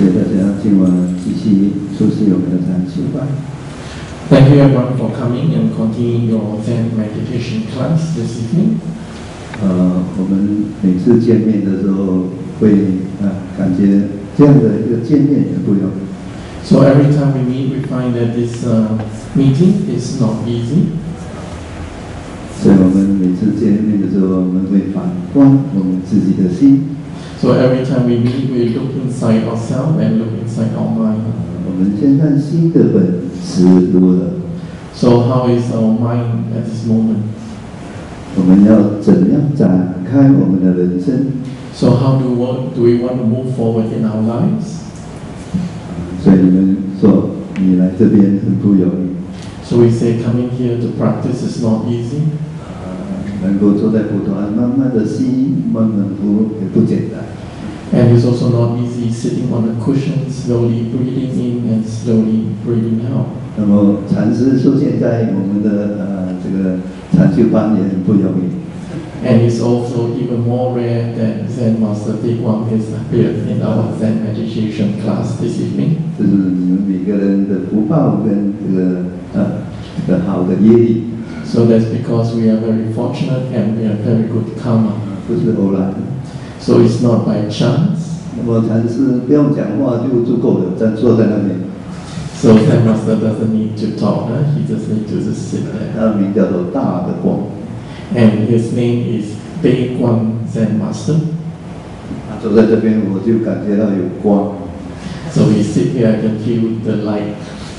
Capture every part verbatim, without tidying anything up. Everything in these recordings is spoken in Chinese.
谢大家今晚继续出席我们的禅修班。 Thank you everyone for coming and continuing your Zen meditation class this evening. 呃，我们每次见面的时候会啊感觉这样的一个见面也不容易。 So every time we meet, we find that this uh, meeting is not easy. 所以我们每次见面的时候，我们会反观我们自己的心。 So every time we meet, we look inside ourselves and look inside our mind. 我们先看心的本质如何。 So how is our mind at this moment? 我们要怎样展开我们的人生 So how do we, do we want to move forward in our lives? 所以你们说你来这边很不容易。 So we say coming here to practice is not easy. 能够坐在蒲团，慢慢的吸，慢慢呼，也不简单。 And it's also not easy sitting on a cushion, slowly breathing in and slowly breathing out. 那么禅师出现在我们的呃这个禅修班也很不容易。 And it's also even more rare that Zen Master Dae Kwang is appeared in our Zen meditation class this evening. 这是你们每个人的福报跟这个呃这个好的业力。 So that's because we are very fortunate and we are very good karma. 不是偶然。 So it's not by chance. 那么禅师不用讲话就足够了，站坐在那边。 So Zen Master doesn't need to talk, huh? He just needs to just sit there. 他的名叫做大的光。 And his name is Dae Kwang Zen Master. 他坐在这边，我就感觉到有光。 So we sit here, I can feel the light.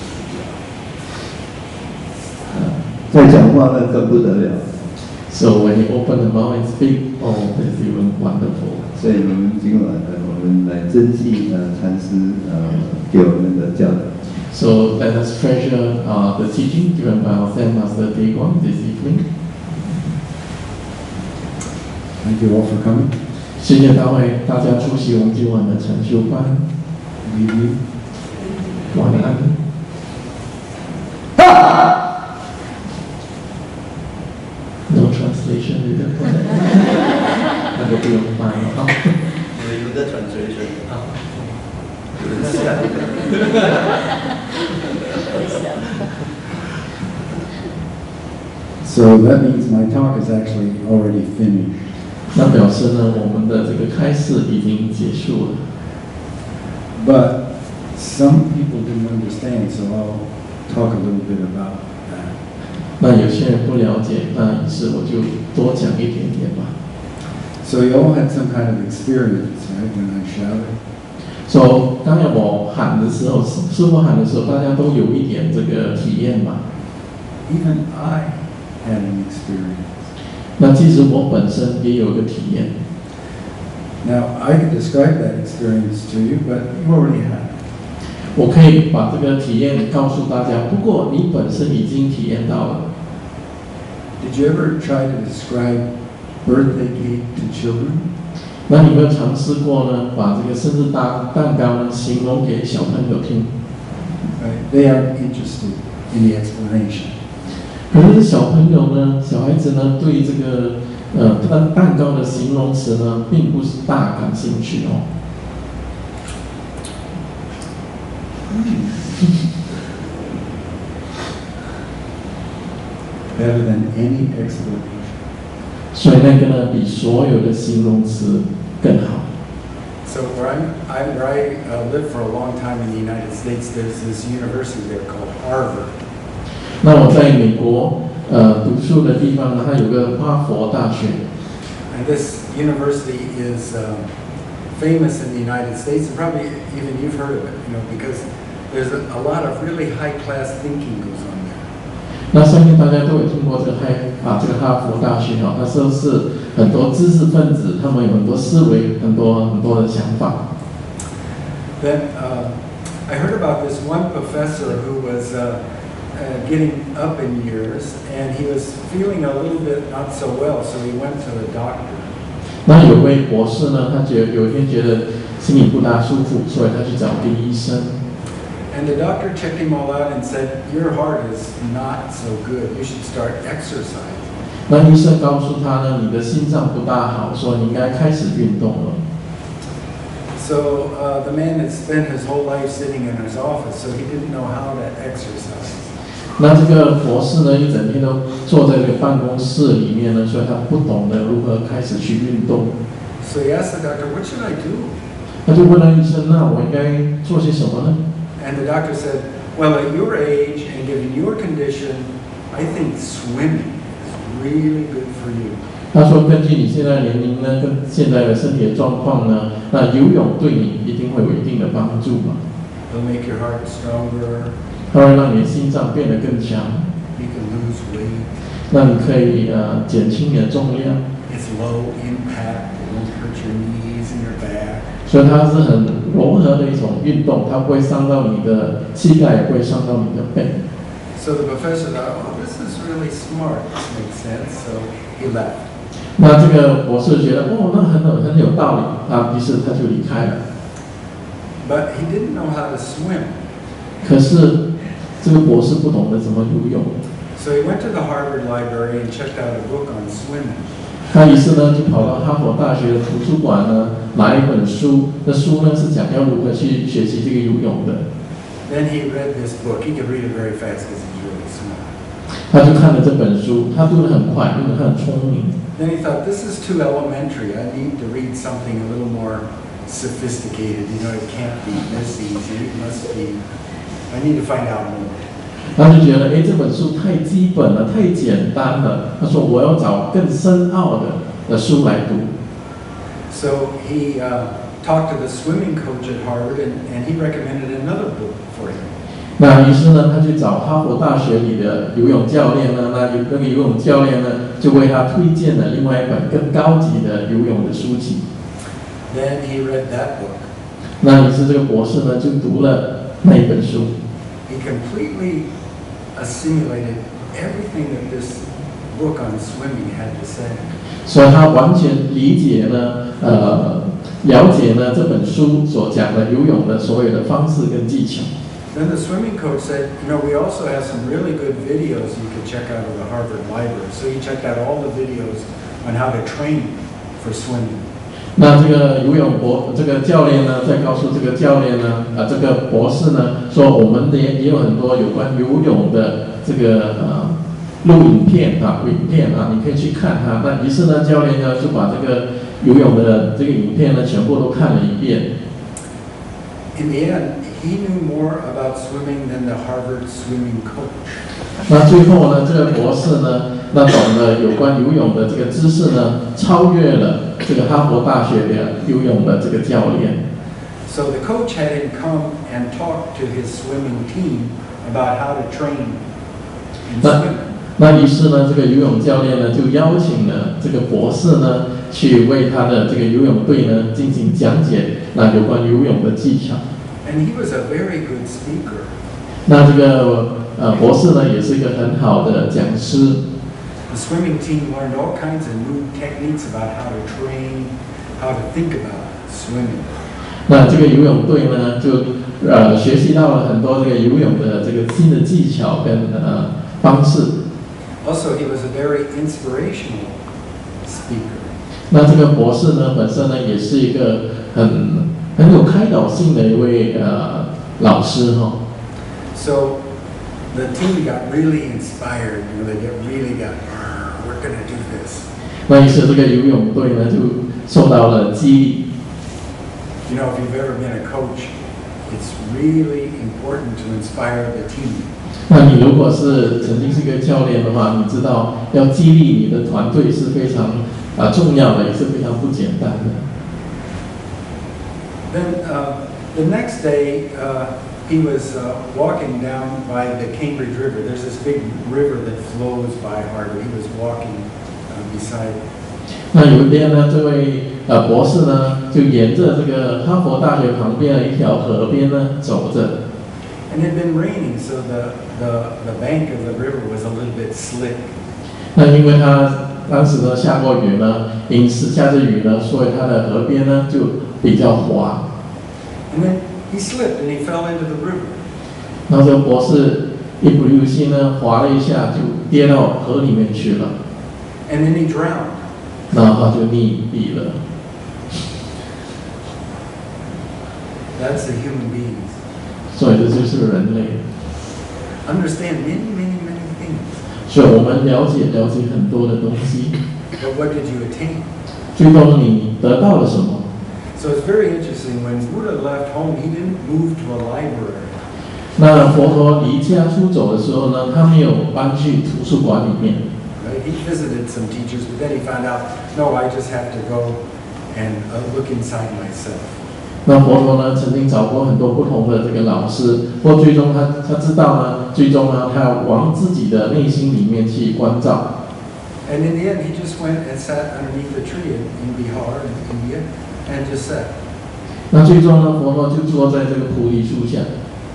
再讲话那更不得了。 So when you open the mouth and speak, oh, that's even wonderful. 所以我们今晚呢，我们来珍惜呃禅师呃给我们的教导。 So let us treasure uh, the teaching given by our Zen Master Dae Kwang this evening. Thank you all for coming. 谢谢大位大家出席我们今晚的禅修班。晚安。No translation 你的不能，那个不用翻啊。 有的 translation 啊，有的下一个。 So that means my talk is actually already finished. 那表示呢，我们的这个开示已经结束了。 But some people didn't understand, so I'll talk a little bit about that. 那有些人不了解，那于是我就多讲一点点吧。 So you all had some kind of experience, right, when I shouted? So 刚才我喊的时候，师父喊的时候，大家都有一点这个体验嘛。 Even I had an experience. 那其实我本身也有一个体验。 Now I can describe that experience to you, but you already had it. 我可以把这个体验告诉大家，不过你本身已经体验到了。 Did you ever try to describe birthday cake to children? 那你有没有尝试过呢？把这个生日蛋蛋糕呢形容给小朋友听？ Right? They aren't interested in the explanation. 可是小朋友呢，小孩子呢，对这个呃蛋蛋糕的形容词呢，并不是大感兴趣哦。 Better than any explanation. 所以那个呢，比所有的形容词更好。 So where I'm, I, where I uh, lived for a long time in the United States, there's this university there called Harvard. 那我在美国呃读书的地方呢，它有个哈佛大学。 And this university is um, famous in the United States, and probably even you've heard of it, you know, because there's a, a lot of really high-class thinking goes on there. 那相信大家都有听过这个嗨啊，这个哈佛大学哈，那时候是很多知识分子，他们有很多思维，很多很多的想法。 Then uh, I heard about this one professor who was uh, uh, getting up in years, and he was feeling a little bit not so well, so he went to the doctor. 那有位博士呢，他觉有一天觉得心里不大舒服，所以他去找个医生。 And the doctor checked him all out and said, "Your heart is not so good. You should start exercising." 那医生告诉他呢，你的心脏不大好，所以你应该开始运动了。 So uh, the man had spent his whole life sitting in his office, so he didn't know how to exercise. 那这个博士呢，一整天都坐在这个办公室里面呢，所以他不懂得如何开始去运动。 So he asked the doctor, "What should I do?" 他就问了医生：“那我应该做些什么呢？” And the doctor said, "Well, at your age and given your condition, I think swimming is really good for you." 他说：“根据你现在的年龄呢，跟现在的身体的状况呢，那游泳对你一定会有一定的帮助嘛。 It'll make your heart stronger. 它会让你的心脏变得更强。 You can lose weight. 那你可以呃减轻你的重量。 It's low impact. It won't hurt your knees and your back. 所以它是很柔和的一种运动，它不会伤到你的膝盖，也不会伤到你的背。 So the professor thought, "Oh, this is really smart. This makes sense." So he left. 那这个博士觉得哦，那很有很有道理啊，于是他就离开了。 But he didn't know how to swim. 可是这个博士不懂得怎么游泳， So he went to the Harvard Library and checked out a book on swimming. 他于是呢就跑到哈佛大学的图书馆呢拿一本书，那书呢是讲要如何去学习这个游泳的。 Then he read this book. He could read it very fast because he's really smart. 他就看了这本书，他读得很快，因为他很聪明。 Then he thought, this is too elementary. I need to read something a little more sophisticated. You know, it can't be this easy. It must be, I need to find out more. 他就觉得，哎，这本书太基本了，太简单了。他说，我要找更深奥的的书来读。 So he uh, talked to the swimming coach at Harvard, and, and he recommended another book for him. 那于是呢，他去找哈佛大学里的游泳教练呢，那有那个游泳教练呢，就为他推荐了另外一本更高级的游泳的书籍。 Then he read that book. 那于是这个博士呢，就读了那一本书。 He completely assimilated everything that this book on swimming had to say. 所以他完全理解呢，呃，了解呢这本书所讲的游泳的所有的方式跟技巧。 Then the swimming coach said, you know, we also have some really good videos you could check out of the Harvard Library. So he checked out all the videos on how to train for swimming. 那这个游泳博这个教练呢，再告诉这个教练呢，啊，这个博士呢，说我们的也有很多有关游泳的这个呃录影片啊，影片啊，你可以去看它。那于是呢，教练呢就把这个游泳的这个影片呢全部都看了一遍。 In the end, he knew more about swimming than the Harvard swimming coach. 那最后呢，这个博士呢，那懂得有关游泳的这个知识呢，超越了这个哈佛大学的游泳的这个教练。 So the coach had him come and talk to his swimming team about how to train in 那 swimming. 那于是呢，这个游泳教练呢，就邀请了这个博士呢，去为他的这个游泳队呢进行讲解，那有关游泳的技巧。 And he was a very good speaker. 那这个呃博士呢，也是一个很好的讲师。 The swimming team learned all kinds of new techniques about how to train, how to think about swimming. 那这个游泳队呢，就呃学习到了很多这个游泳的这个新的技巧跟呃方式。 Also, he was a very inspirational speaker. 那这个博士呢，本身呢，也是一个很很有开导性的一位呃老师哈、哦。 So the team got really inspired. You know, they get really got, we're going to do this. 那于是这个游泳队呢，就受到了激励。 You know, if you've ever been a coach, it's really important to inspire the team. 那你如果是曾经是一个教练的话，你知道要激励你的团队是非常啊、呃、重要的，也是非常不简单的。 Then uh, the next day, uh, he was uh, walking down by the Cambridge River. There's this big river that flows by Harvard. He was walking uh, beside it. 那有一天呢，这位呃博士呢，就沿着这个哈佛大学旁边的一条河边呢走着。 And it had been raining, so the, the, the bank of the river was a little bit slick. 那因为他当时呢下过雨呢，因此下着雨呢，所以他的河边呢就比较滑。 And then he slipped and he fell into the river. 然后这个博士一不留心呢，滑了一下就跌到河里面去了， And then he drowned. 然后他就溺毙了。 That's the human beings. 所以这就是人类。 Understand many, many, many things. 所以我们了解了解很多的东西。 But what did you attain? 最终你得到了什么？ So it's very interesting. When Buddha left home, he didn't move to a library. 那佛陀离家出走的时候呢，他没有搬去图书馆里面。 Right? He visited some teachers, but then he found out, no, I just have to go and uh, look inside myself. 那佛陀呢，曾经找过很多不同的这个老师，不过最终他他知道呢，最终呢，他要往自己的内心里面去关照。 And in the end, he just went and sat underneath a tree in, in Bihar, in India, and just sat. 那最终呢，佛陀就坐在这个菩提树下。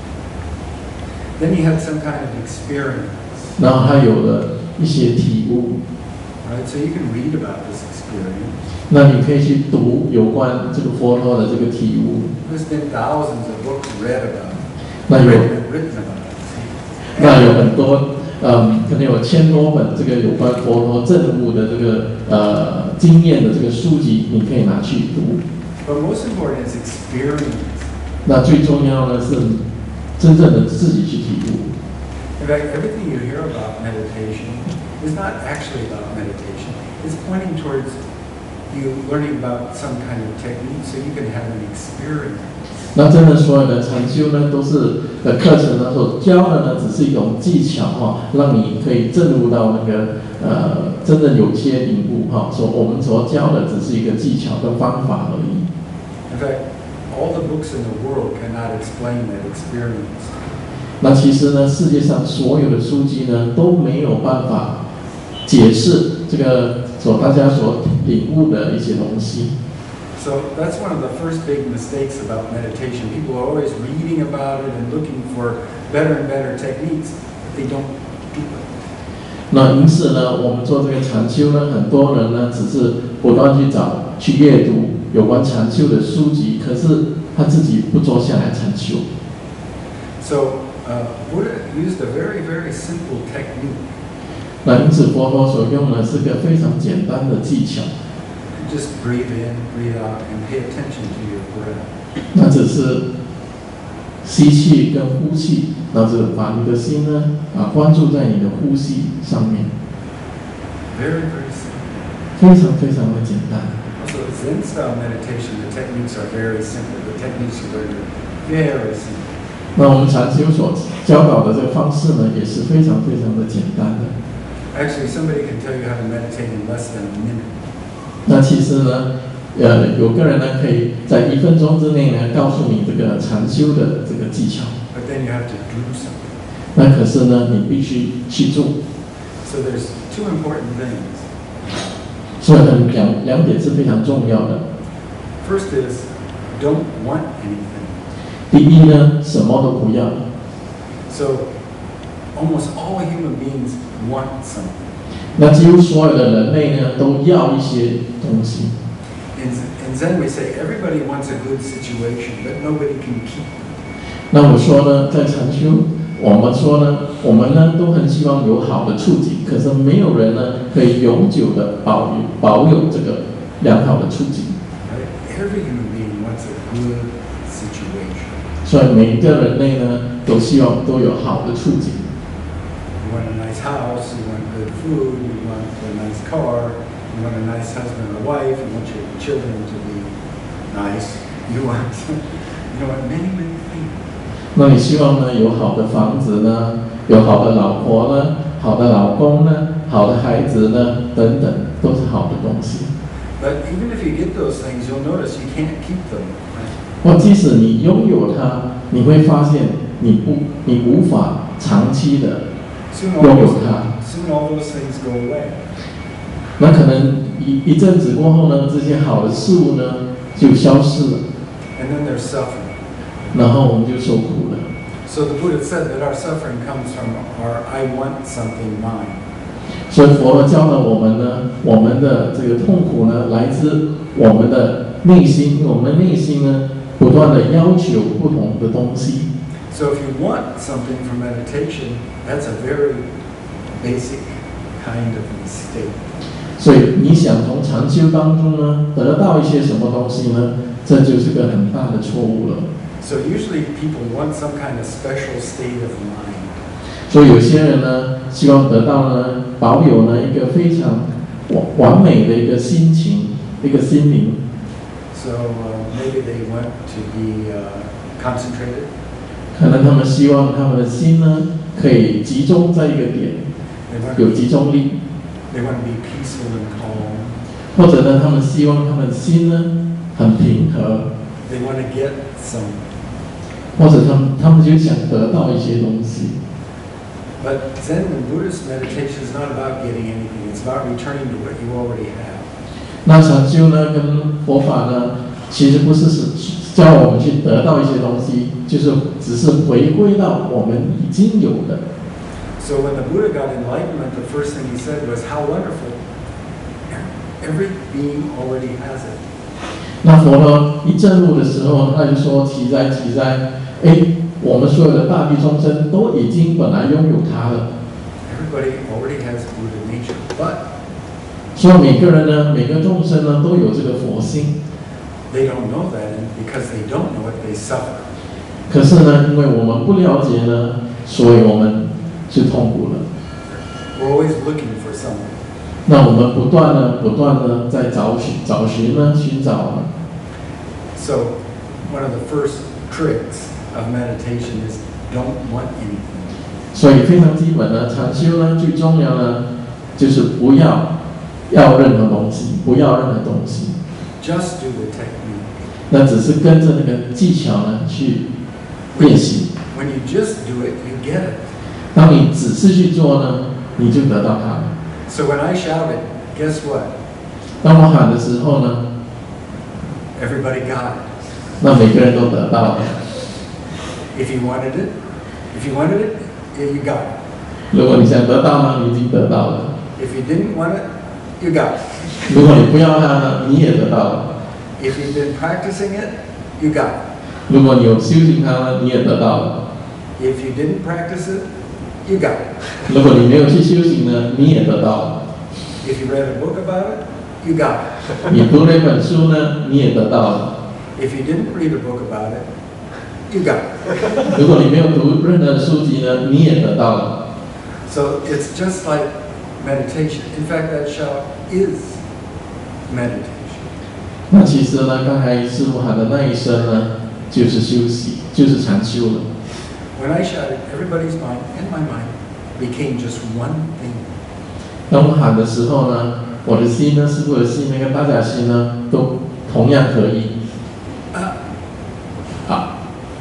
Then he had some kind of experience. 然后他有了一些体悟。 Right? So you can read about this experience. 那你可以去读有关这个佛陀的这个体悟。 There's been thousands of books read about it, 那有 written, written about it. 那有很多，嗯，可能有千多本这个有关佛陀证悟的这个呃经验的这个书籍，你可以拿去读。 But most important is experience. 那最重要的是真正的自己去体悟。 In fact, everything you hear about meditation is not actually about meditation. It's pointing towards you learning about some kind of technique so you can have an experience. 那真的所有的禅修呢，都是的课程呢所教的呢，只是一种技巧哈，让你可以证悟到那个呃真正有些领悟哈。说我们所教的只是一个技巧跟方法而已。 In fact, all the books in the world cannot explain that experience. 那其实呢，世界上所有的书籍呢都没有办法解释这个所大家所领悟的一些东西。 So that's one of the first big mistakes about meditation. People are always reading about it and looking for better and better techniques, but they don't do it. 那因此呢，我们做这个禅修呢，很多人呢只是不断去找、去阅读有关禅修的书籍，可是他自己不坐下来禅修。 So uh, Buddha used a very, very simple technique. 那因此佛陀所用的是个非常简单的技巧。 Just breathe in, breathe out, and pay attention to your breath. 那只是吸气跟呼气，然后把你的心呢啊关注在你的呼吸上面。 Very, very simple. 非常非常的简单。 Also, Zen style meditation, the techniques are very simple. The techniques you learn are very simple. 那我们禅修所教导的这个方式呢，也是非常非常的简单的。 Actually, somebody can tell you how to meditate in less than a minute. 那其实呢，呃，有个人呢可以在一分钟之内呢告诉你这个禅修的这个技巧。 But then you have to do something. 那可是呢，你必须去做。 So there's two important things. 所以很两两点是非常重要的。 First is don't want anything. 第一呢，什么都不要。 So almost all human beings want something. 那几乎所有的人类呢，都要一些东西。 In, in Zen, we say everybody wants a good situation, but nobody can keep it. 那我说呢，在禅修，我们说呢，我们呢都很希望有好的处境，可是没有人呢可以永久的保有保有这个良好的处境。 Right? Every human being wants a good situation. 所以每一个人类呢，都希望都有好的处境。 You want a nice house, you want good food, you want a nice car, you want a nice husband or wife, you want your children to be nice, you want, you want many, many things. 那你希望呢有好的房子呢，有好的老婆呢，好的老公呢，好的孩子呢，等等，都是好的东西。 But even if you get those things, you'll notice you can't keep them. 或即使你拥有它，你会发现你不，你无法长期的。 Soon all, those, soon all those things go away. 那可能一一阵子过后呢，这些好的事物呢就消失了。 And then there's suffering. 然后我们就受苦了。 So the Buddha said that our suffering comes from our "I want something" mind. 所以佛陀教导我们呢，我们的这个痛苦呢，来自我们的内心，我们内心呢不断的要求不同的东西。 So if you want something from meditation, that's a very basic kind of mistake. 所以你想从禅修当中呢得到一些什么东西呢？这就是个很大的错误了。 So usually people want some kind of special state of mind. 所以有些人呢，希望得到呢，保有呢一个非常完完美的一个心情，一个心灵。 So uh, maybe they want to be uh, concentrated. 可能他们希望他们的心呢，可以集中在一个点，有集中力。 They want to be peaceful and calm. 或者呢，他们希望他们的心呢很平和。 They want to get some. 或者他们他们就想得到一些东西。 But Zen and Buddhist meditation is not about getting anything. It's about returning to what you already have. 那禅修呢，跟佛法呢，其实不是是教我们去得到一些东西，就是只是回归到我们已经有的。 So when the Buddha got enlightenment, the first thing he said was, "How wonderful! Every being already has it." 那佛呢，一证悟的时候，他就说：“奇哉，奇哉！哎，我们所有的大地众生都已经本来拥有它了。” Everybody already has Buddha nature, but 所以每个人呢，每个众生呢，都有这个佛性。 They don't know that, and because they don't know it, they suffer. 可是呢，因为我们不了解呢，所以我们就痛苦了。 We're always looking for something. 那我们不断的、不断的在找寻、找寻呢，寻找呢。 So, one of the first tricks of meditation is don't want anything. 所以非常基本的禅修呢，最重要呢，就是不要要任何东西，不要任何东西。 Just do the technique. 那只是跟着那个技巧呢去练习。 When you just do it, you get it. 当你只是去做呢，你就得到它了。 So when I shouted, guess what? 当我喊的时候呢， Everybody got it. 那每个人都得到了。 If you wanted it, if you wanted it, yeah, you got it. 如果你想得到呢，你已经得到了。 If you didn't want it, you got it. 如果你不要它呢，你也得到了。 If you've been practicing it, you got it. 如果你有修行它呢，你也得到了。 If you didn't practice it, you got it. 如果你没有去修行呢，你也得到了。 If you read a book about it, you got it. 你读了一本书呢，你也得到了。 If you didn't read a book about it, you got it. 如果你没有读任何书籍呢，你也得到了。 So it's just like meditation. In fact, that shout is meditation. 那其实呢，刚才师父喊的那一声呢，就是休息，就是禅修了。 When I shouted, everybody's mind and my mind became just one thing. 当我喊的时候呢，我的心呢，师父的心呢，跟大家的心呢，都同样合一。 啊， 啊，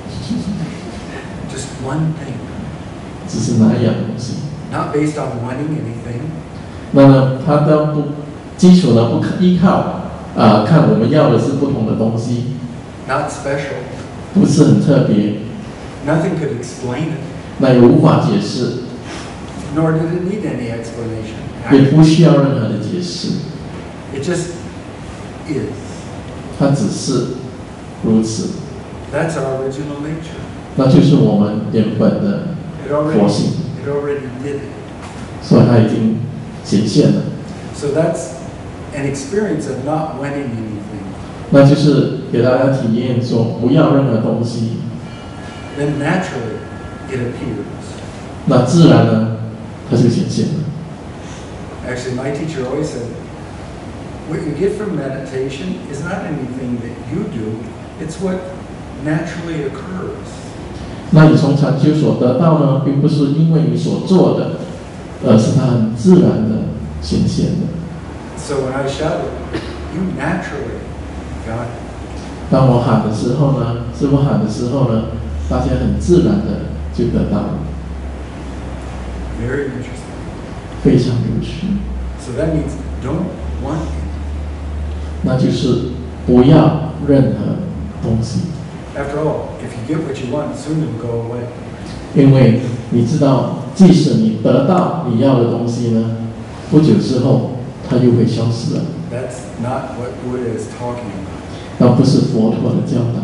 just one thing. 只是那一样东西。 Not based on wanting anything. 那呢，它都不基础呢，不可依靠啊、呃，看我们要的是不同的东西。 Not special. 不是很特别。 Nothing could explain it. 那也无法解释。 Nor did it need any explanation. 也不需要任何的解释。 It just is. 它只是如此。 That's our original nature. 那就是我们原本的佛性。 It already did it. 所以它已经显现了。 So that's an experience of not wanting anything. 那就是给大家体验说，不要任何东西。 Then naturally, it appears. 那自然呢，它就显现了。 Actually, my teacher always said, what you get from meditation is not anything that you do, it's what naturally occurs. 那你从禅修所得到呢，并不是因为你所做的，而是它很自然的显现的。 So when I shouted, you naturally got it. 当我喊的时候呢，师父喊的时候呢，大家很自然的就得到了。 Very interesting. 非常有趣。 So that means don't want it. 那就是不要任何东西。 After all, if you get what you want, soon it will go away. 因为你知道，即使你得到你要的东西呢，不久之后它又会消失了。 That's not what Buddha is talking about. 那不是佛陀的教导。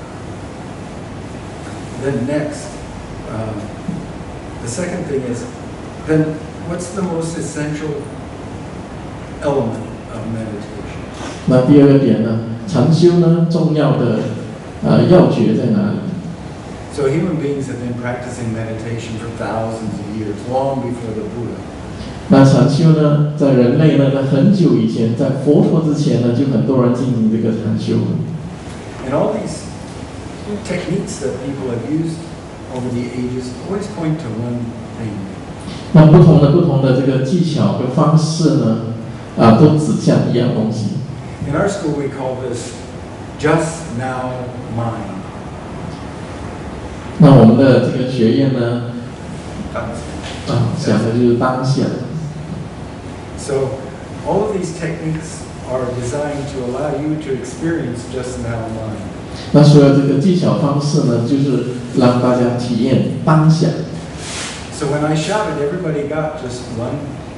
Then next, uh, the second thing is, then what's the most essential element of meditation? 那第二个点呢，禅修呢，重要的呃要诀在哪里？ So human beings have been practicing meditation for thousands of years, long before the Buddha. 那禅修呢，在人类呢，在很久以前，在佛陀之前呢，就很多人进行这个禅修。 And all these techniques that people have used over the ages always point to one thing. 那不同的不同的这个技巧跟方式呢，啊，都指向一样东西。 In our school, we call this just now mind. 那我们的这个学院呢，啊，讲的就是当下。 So all of these techniques are designed to allow you to experience just now mind. 那所有这个技巧方式呢，就是让大家体验当下。 So when I shouted, everybody got just one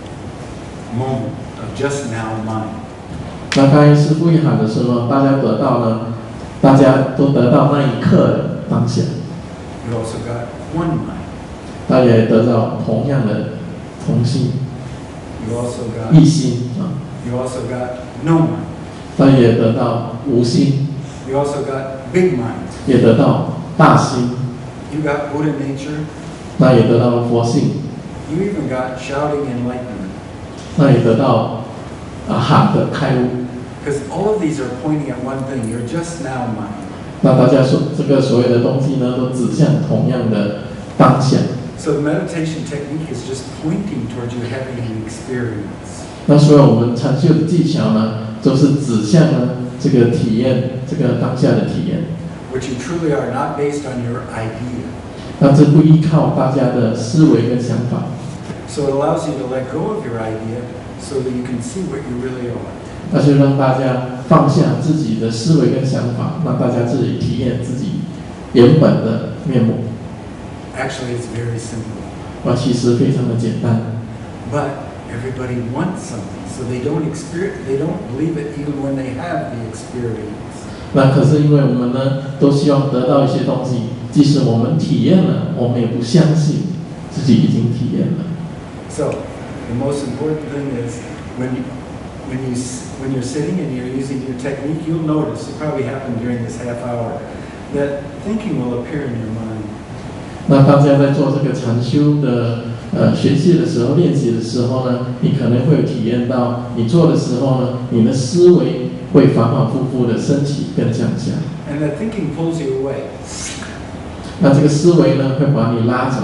moment of just now mind. 那刚才师父一喊的时候，大家得到呢，大家都得到那一刻的当下。 You also got one mind. 大家也得到同样的同心。 You also got 一心啊。 You also got no mind. 大家也得到无心。 You also got big mind. 也得到大心。 You got Buddha nature. 那也得到了佛性。 You even got shouting enlightenment. 那也得到啊喊的开悟。 Because all of these are pointing at one thing. You're just now mind. 那大家说这个所有的东西呢，都指向同样的当下。 So the meditation technique is just pointing towards you having an experience. 那所有我们禅修的技巧呢，都是指向呢这个体验，这个当下的体验。 Which you truly are, not based on your idea. 那这不依靠大家的思维跟想法。 So it allows you to let go of your idea, so that you can see what you really are. 那就让大家放下自己的思维跟想法，让大家自己体验自己原本的面目。 Actually, it's very simple. 那其实非常的简单。 But everybody wants something, so they don't experience, they don't believe it even when they have the experience. 那可是因为我们呢，都希望得到一些东西，即使我们体验了，我们也不相信自己已经体验了。 So, the most important thing is when you, when you when you're sitting and you're using your technique, you'll notice, it probably happened during this half hour, that thinking will appear in your mind. 那大家在做这个禅修的呃学习的时候、练习的时候呢，你可能会有体验到，你做的时候呢，你的思维会反反复复的升起跟降下。 And that thinking pulls you away. 那这个思维呢，会把你拉走。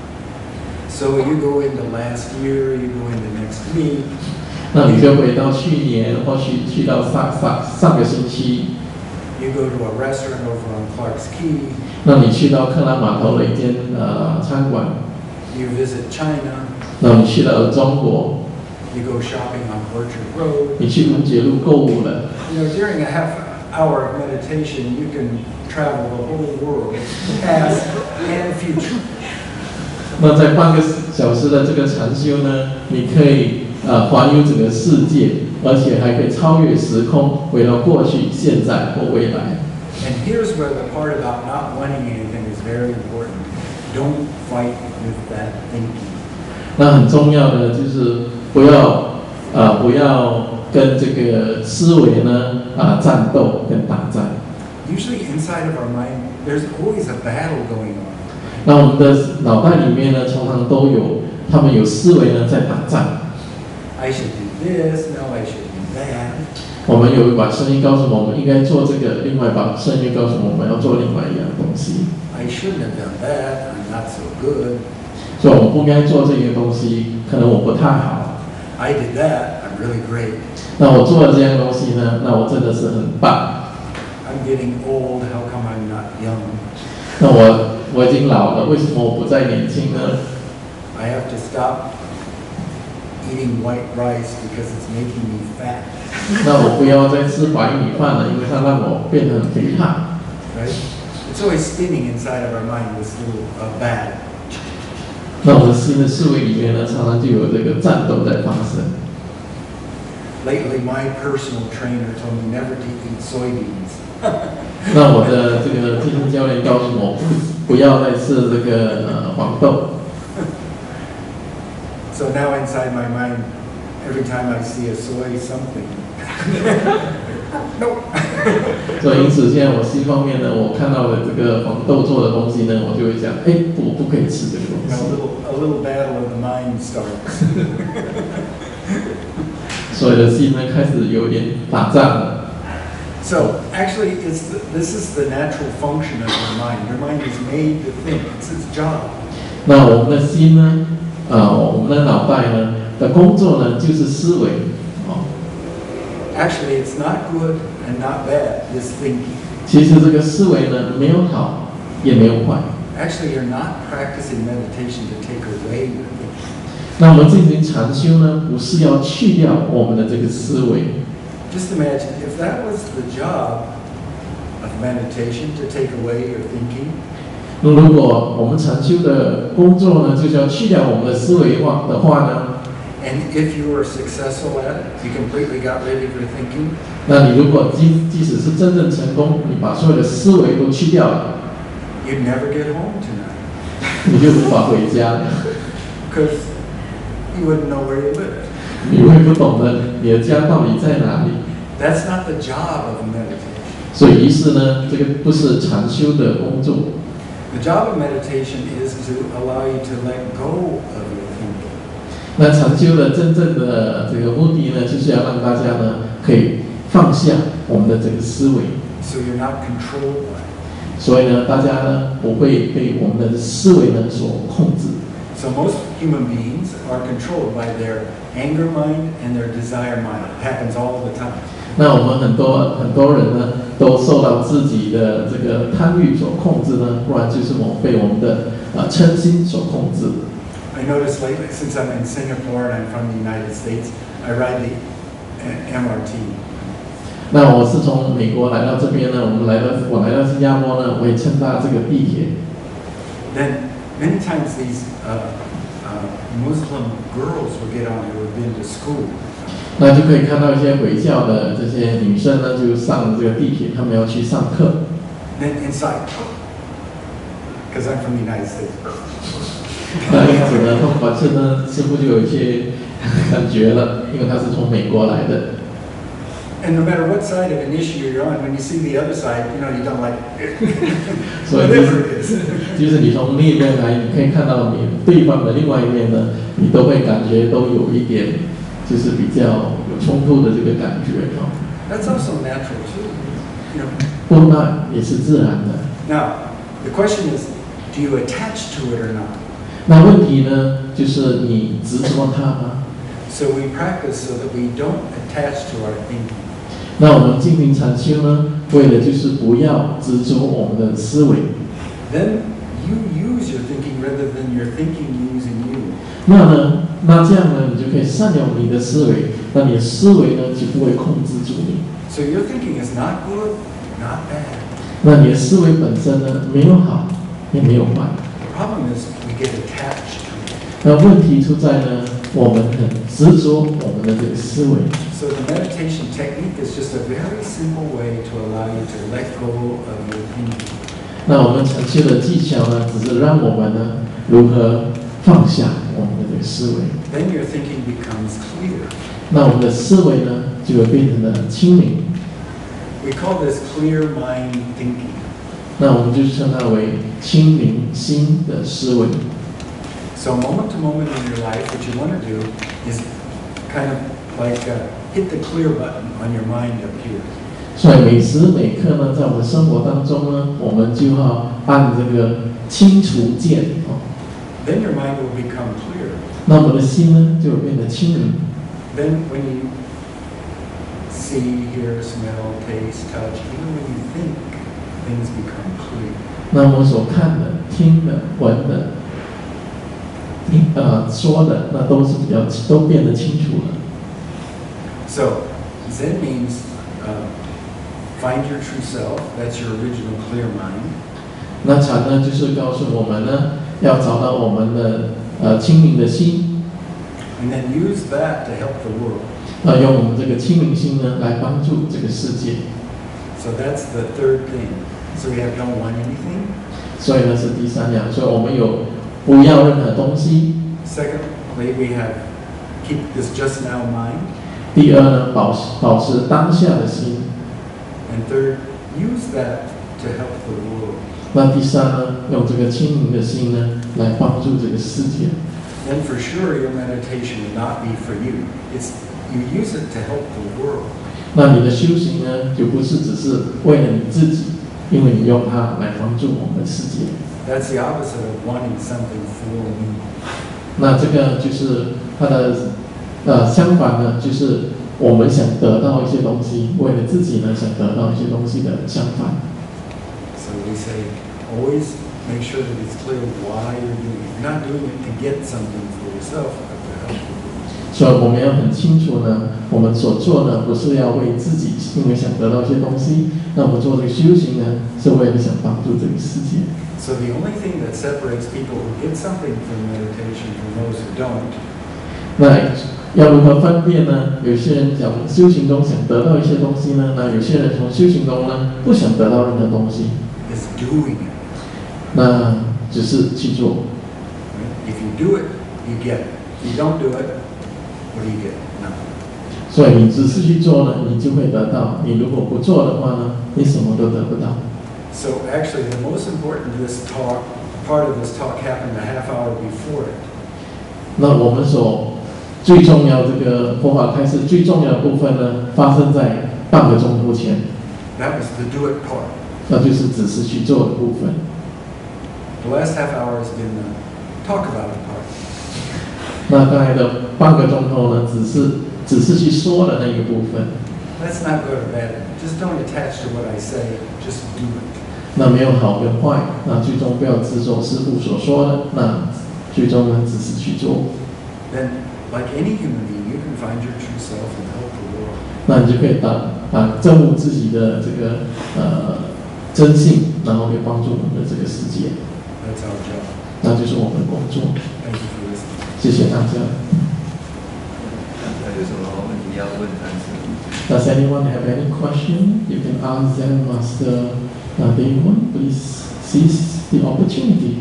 So you go into last year, you go into next week. 那你就回到去年，或许去到上上上个星期。 You go to a restaurant over on Clark's Key. 那你去到克拉码头的一间呃餐馆。 You visit China. 那你去到中国。 You go shopping on Orchard Road. 你去乌节路购物了。 You know, during a half hour of meditation, you can travel the whole world, past and future. 那在半个小时的这个禅修呢，你可以呃环游整个世界，而且还可以超越时空，回到过去、现在或未来。 And here's where the part about not wanting anything is very important. Don't fight with that thinking. 那很重要的就是不要呃不要跟这个思维呢啊、呃、战斗跟打战。 Usually inside of our mind, there's always a battle going on. 那我们的脑袋里面呢，常常都有他们有思维呢在打仗。 I should do this, no, I should do that. 我们有一把声音告诉我们应该做这个，另外一把声音告诉我们要做另外一样东西。 I shouldn't have done that. I'm not so good. 所以我们不该做这些东西，可能我不太好。 I did that. I'm really great. 那我做了这样东西呢，那我真的是很棒。 I'm getting old. How come I'm not young? 那我我已经老了，为什么我不再年轻呢 I have to stop eating white rice because it's making me fat. 那我不要再吃白米饭了，因为它让我变得很肥胖。 Right? It's always spinning inside of our mind this little uh, battle. 那我们新的思维里面呢，常常就有这个战斗在发生。 Lately, my personal trainer told me never to eat soybeans. 那我的这个健身教练告诉我，不不要再吃这个呃黄豆。 So now inside my mind, every time I see a soy something, nope. 所以因此现在我心方面呢，我看到的这个黄豆做的东西呢，我就会想，哎，我不可以吃这个东西。 A little, a little battle of the mind starts. 所以的心呢开始有点打仗了。 So actually, it's the, this is the natural function of your mind. Your mind is made to think. It's its job. 那我们的心呢，呃，我们的脑袋呢的工作呢就是思维。哦。 Actually, it's not good and not bad. This thinking. 其实这个思维呢没有好，也没有坏。 Actually, you're not practicing meditation to take away your thinking. 那我们进行禅修呢，不是要去掉我们的这个思维。 Just imagine if that was the job of meditation to take away your thinking. 那如果我们禅修的工作呢，就是要去掉我们的思维化的话呢 ，and if you were successful at it, you completely got rid of your thinking. 那你如果即即使是真正成功，你把所有的思维都去掉了， you'd never get home tonight. 你就无法回家， because you wouldn't know where you lived. 你会不懂得你的家到底在哪里。 That's not the job of meditation. 所以，于是呢，这个不是禅修的工作。 The job of meditation is to allow you to let go of your thinking. 那禅修的真正的这个目的呢，就是要让大家呢可以放下我们的这个思维。 So you're not controlled by it. 所以呢，大家呢不会被我们的思维呢所控制。 So most human beings are controlled by their anger mind and their desire mind. It happens all the time. 那我们很多很多人呢，都受到自己的这个贪欲所控制呢，不然就是我们被我们的呃嗔心所控制。 I noticed lately, since I'm in Singapore and I'm from the United States, I ride the M R T. 那我是从美国来到这边呢，我们来到我来到新加坡呢，我也乘搭这个地铁。 Then many times these uh, uh, Muslim girls will get on who have been to school. 那就可以看到一些回教的这些女生呢，就上这个地铁，她们要去上课。 Then inside, because I'm from the United States. 那因此呢，他们是呢，似乎就有一些感觉了，因为他是从美国来的。 And no matter what side of an issue you're on, when you see the other side, you know you don't like it. 所以就是就是你从另一边来，你可以看到你对方的另外一面呢，你都会感觉都有一点，就是比较有冲突的这个感觉哦。 That's also natural too, you know. 不，那也是自然的。 Now, the question is, do you attach to it or not? 那问题呢，就是你执着它吗？ So we practice so that we don't attach to our thinking. 那我们进行禅修呢，为了就是不要执着我们的思维。 Then you use your thinking rather than your thinking using you. 那呢，那这样呢，你就可以善用你的思维，那你的思维呢就不会控制住你。 So your thinking is not good, not bad. 那你的思维本身呢，没有好，也没有坏。 The problem is we get attached to it. 那问题出在呢，我们很执着我们的这个思维。 So the meditation technique is just a very simple way to allow you to let go of your thinking. 那我们禅修的技巧呢，只是让我们呢如何放下我们的这个思维。 Then your thinking becomes clear. 那我们的思维呢，就会变成了清明。 We call this clear mind thinking. 那我们就称它为清明心的思维。 So moment to moment in your life, what you want to do is kind of like uh, hit the clear button on your mind up here. 所以每时每刻呢，在我们生活当中呢，我们就要按这个清除键哦。 Then your mind will become clear. 那我们的心呢，就会变得清明。 Then when you see, hear, smell, taste, touch, even when you think, things become clear. 那我们所看的、听的、闻的、听呃说的，那都是比较都变得清楚了。 So Zen means uh, find your true self. That's your original clear mind. 那禅呢，就是告诉我们呢，要找到我们的呃清明的心， And then use that to help the world. 呃，用我们这个清明心呢，来帮助这个世界。 So that's the third thing. So we have don't want anything. 所以呢是第三样，所以我们有不要任何东西。 Secondly, we have keep this just now mind. 第二呢，保持保持当下的心。 And third, use that to help the world. 那第三呢，用这个清明的心呢，来帮助这个世界。 Then for sure your meditation will not be for you. It's you use it to help the world. 那你的修行呢，就不是只是为了你自己，因为你用它来帮助我们的世界。 That's the opposite of wanting something for me. 那这个就是它的呃相反呢，就是我们想得到一些东西，为了自己呢想得到一些东西的相反。 So we say, always make sure that it's clear why you're doing it. You're not doing it to get something for yourself, but to help the world. 所以我们要很清楚呢，我们所做呢不是要为自己，因为想得到一些东西。那我们做这个修行呢，是为了想帮助这个世界。 So the only thing that separates people who get something from meditation from those who don't. 那要如何分辨呢？有些人讲修行中想得到一些东西呢，那有些人从修行中呢不想得到任何东西。 Is doing it. 那只是去做。 If you do it, you get it. If you don't do it, what do you get? Nothing. 所以你只是去做呢，你就会得到；你如果不做的话呢，你什么都得不到。 So actually, the most important this talk, part of this talk happened a half hour before it. 那我们所最重要这个佛法开始最重要的部分呢，发生在半个钟头前。 That was the do it part. 那就是只是去做的部分。 The last half hour has been the talk about it part. 那刚才的半个钟头呢，只是只是去说的那个部分。 Let's not go to bed. Just don't attach to what I say. Just do it. 那没有好跟坏，那最终不要执着师父所说的，那最终呢，只是去做。 Then, like any human being, you can find your true self and help the world. 那你就可以打啊证悟自己的这个呃真性，然后可以帮助我们的这个世界。 That's our job. 那就是我们的工作。 Thank you for listening. 谢谢大家。 还有什么问题要问禅师？ Does anyone have any question? You can ask Zen Master uh, Dae Kwang. Please seize the opportunity.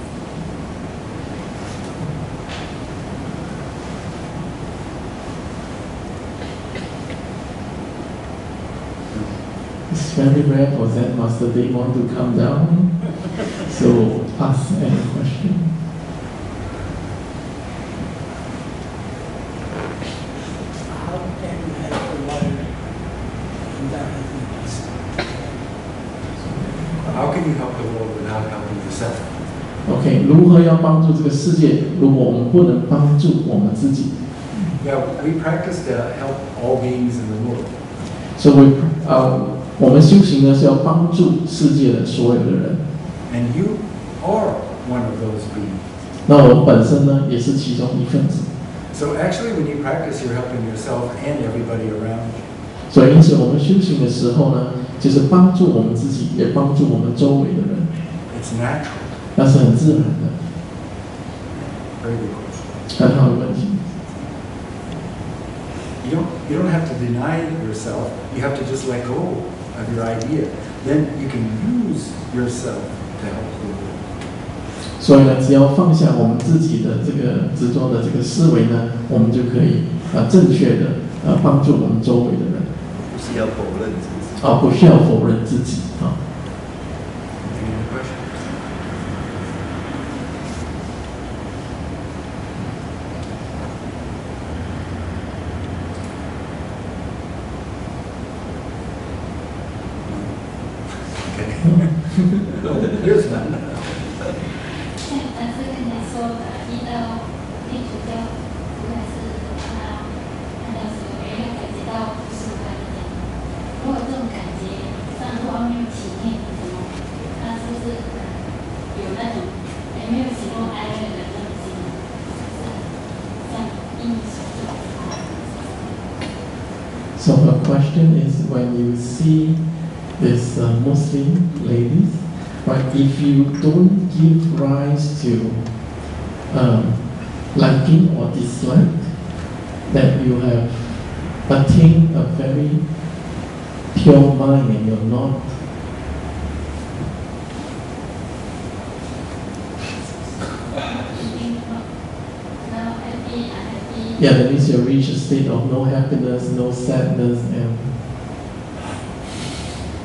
It's very rare for Zen Master Dae Kwang to come down, so ask any question. How can you help the world without helping yourself? How can you help the world without helping yourself? OK， 如何要帮助这个世界？如果我们不能帮助我们自己 Yeah, we practice to help all beings in the world. 所以呃，我们修行呢是要帮助世界的所有的人。 And you are one of those beings. 那我们本身呢也是其中一份子。 So actually, when you practice, you're helping yourself and everybody around you. 所以因此我们修行的时候呢，就是帮助我们自己，也帮助我们周围的人。 It's natural. 那是很自然的。 Very good question. 很好的问题。 You don't, you don't have to deny yourself. You have to just let go of your idea. Then you can use yourself to help the world. 所以呢，只要放下我们自己的这个执着的这个思维呢，我们就可以啊、呃、正确的呃帮助我们周围的人。 不是要否认自己。 啊，不需要否认自己啊。 Any other questions? Okay. Here's none. 但是跟你说的，遇到地主教，不管是他看到什么，没有感觉到不舒服的这样。如果这种感觉，上如果没有体验什么，他是不是有那种也没有喜怒哀乐的那种心，像因所做。 So her question is, when you see this uh, Muslim ladies, but if you don't give rise to um, liking or dislike, that you have attained a very pure mind and you're not yeah, that means you reach a state of no happiness, no sadness, and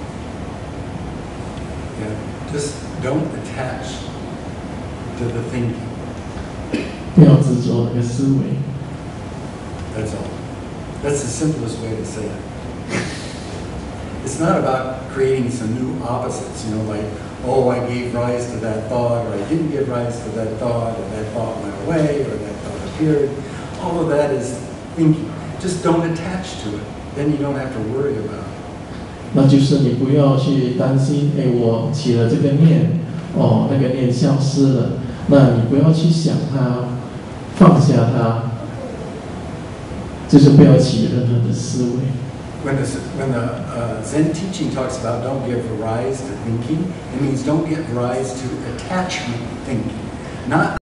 to the thinking. 不要执着那个思维。 That's all. That's the simplest way to say it. It's not about creating some new opposites, you know, like, oh, I gave rise to that thought, or I didn't give rise to that thought, or that thought went away, or that thought appeared. All of that is thinking. Just don't attach to it. Then you don't have to worry about it. 那就是你不要去担心，哎，我起了这个念，哦，那个念消失了，那你不要去想它，放下它，就是不要起任何的思维。 When the, when the uh, Zen teaching talks about don't give rise to thinking, it means don't give rise to attachment thinking. Not